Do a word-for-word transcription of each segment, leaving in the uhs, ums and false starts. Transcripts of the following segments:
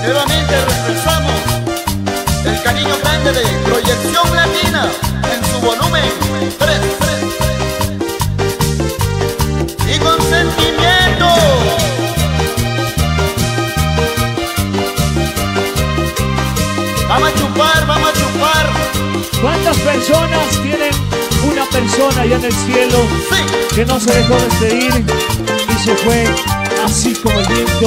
Nuevamente regresamos. El cariño grande de Proyección Latina en su volumen tres. Y con sentimiento. Vamos a chupar, vamos a chupar. ¿Cuántas personas tienen una persona allá en el cielo sí. que no se dejó despedir y se fue así como el viento?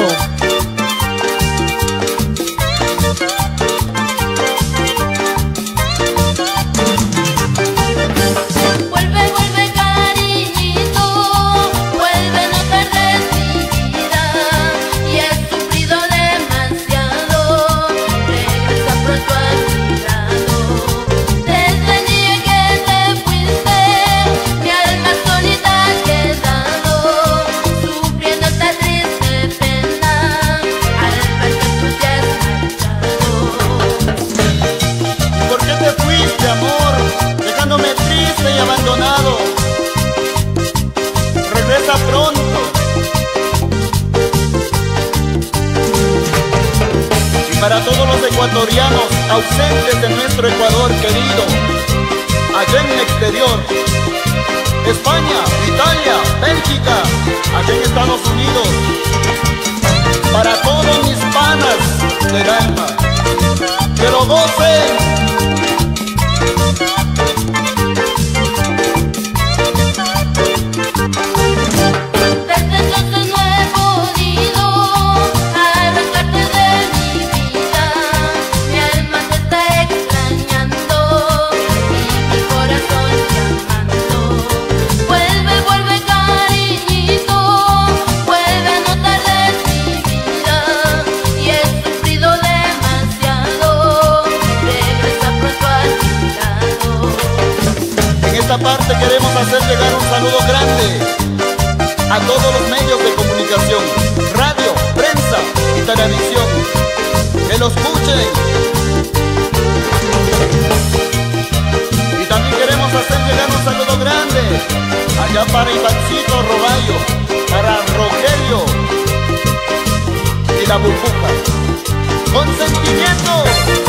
Y abandonado, regresa pronto. Y para todos los ecuatorianos ausentes de nuestro Ecuador querido, allá en el exterior, España, Italia, Bélgica, allá en Estados Unidos, para todos mis panas del alma, que lo gocen. Parte queremos hacer llegar un saludo grande a todos los medios de comunicación, radio, prensa y televisión, que lo escuchen. Y también queremos hacer llegar un saludo grande allá para Ivancito Roballo, para Rogelio y la burbuja. Con sentimiento.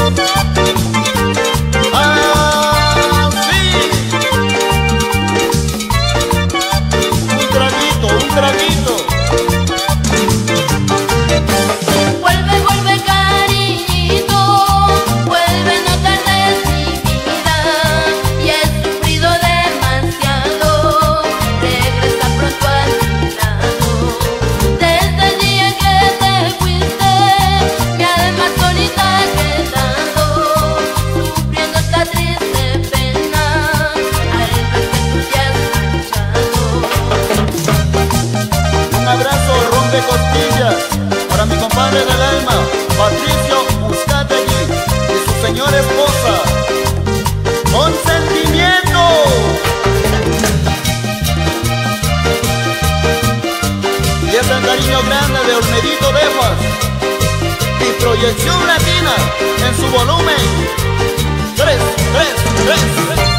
Vuelve, vuelve cariñito, vuelve, no tardes mi vida. Y he sufrido demasiado, regresa pronto a mi lado. Desde el día que te fuiste, mi alma solita ha quedado, sufriendo esta triste pena al ver que tú te has marchado. Un abrazo rompe costillas para mi compadre del alma, Patricio Uzcategui, y su señora esposa, con sentimiento. Y es el cariño grande de Olmedito Dejas y Proyección Latina en su volumen tres, tres, tres.